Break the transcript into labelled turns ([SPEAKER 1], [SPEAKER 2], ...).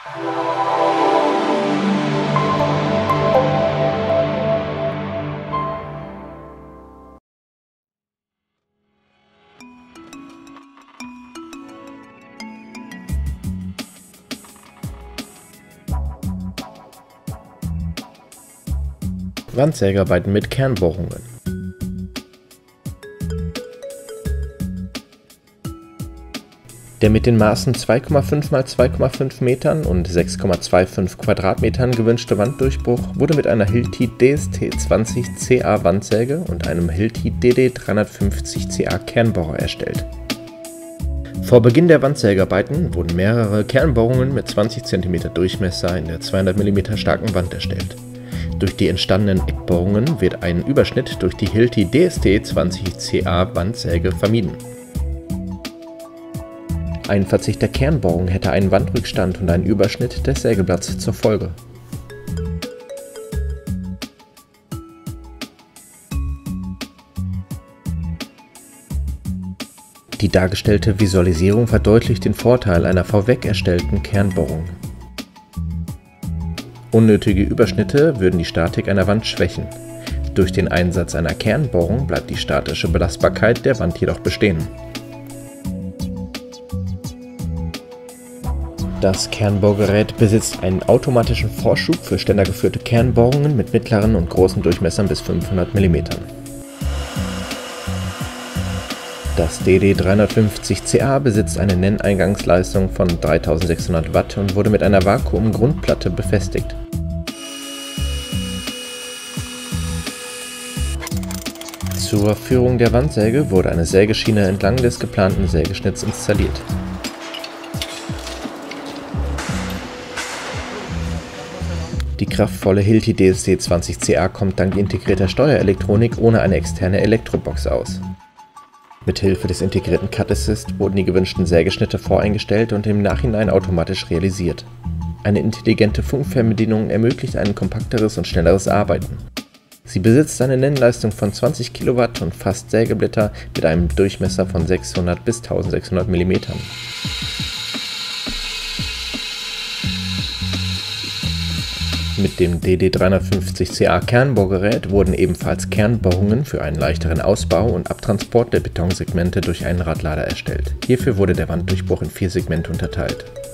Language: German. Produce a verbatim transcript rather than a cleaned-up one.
[SPEAKER 1] Wandsägearbeiten mit Kernbohrungen. Der mit den Maßen zwei Komma fünf mal zwei Komma fünf Metern und sechs Komma fünfundzwanzig Quadratmetern gewünschte Wanddurchbruch wurde mit einer Hilti D S T zwanzig C A Wandsäge und einem Hilti D D dreihundertfünfzig C A Kernbohrer erstellt. Vor Beginn der Wandsägearbeiten wurden mehrere Kernbohrungen mit zwanzig Zentimeter Durchmesser in der zweihundert Millimeter starken Wand erstellt. Durch die entstandenen Eckbohrungen wird ein Überschnitt durch die Hilti D S T zwanzig C A Wandsäge vermieden. Ein Verzicht der Kernbohrung hätte einen Wandrückstand und einen Überschnitt des Sägeblatts zur Folge. Die dargestellte Visualisierung verdeutlicht den Vorteil einer vorweg erstellten Kernbohrung. Unnötige Überschnitte würden die Statik einer Wand schwächen. Durch den Einsatz einer Kernbohrung bleibt die statische Belastbarkeit der Wand jedoch bestehen. Das Kernbohrgerät besitzt einen automatischen Vorschub für ständergeführte Kernbohrungen mit mittleren und großen Durchmessern bis fünfhundert Millimeter. Das D D dreihundertfünfzig C A besitzt eine Nenneingangsleistung von dreitausendsechshundert Watt und wurde mit einer Vakuum-Grundplatte befestigt. Zur Führung der Wandsäge wurde eine Sägeschiene entlang des geplanten Sägeschnitts installiert. Die kraftvolle Hilti D S T zwanzig C A kommt dank integrierter Steuerelektronik ohne eine externe Elektrobox aus. Mithilfe des integrierten Cut Assist wurden die gewünschten Sägeschnitte voreingestellt und im Nachhinein automatisch realisiert. Eine intelligente Funkfernbedienung ermöglicht ein kompakteres und schnelleres Arbeiten. Sie besitzt eine Nennleistung von zwanzig Kilowatt und fasst Sägeblätter mit einem Durchmesser von sechshundert bis eintausendsechshundert Millimeter. Mit dem D D dreihundertfünfzig C A Kernbohrgerät wurden ebenfalls Kernbohrungen für einen leichteren Ausbau und Abtransport der Betonsegmente durch einen Radlader erstellt. Hierfür wurde der Wanddurchbruch in vier Segmente unterteilt.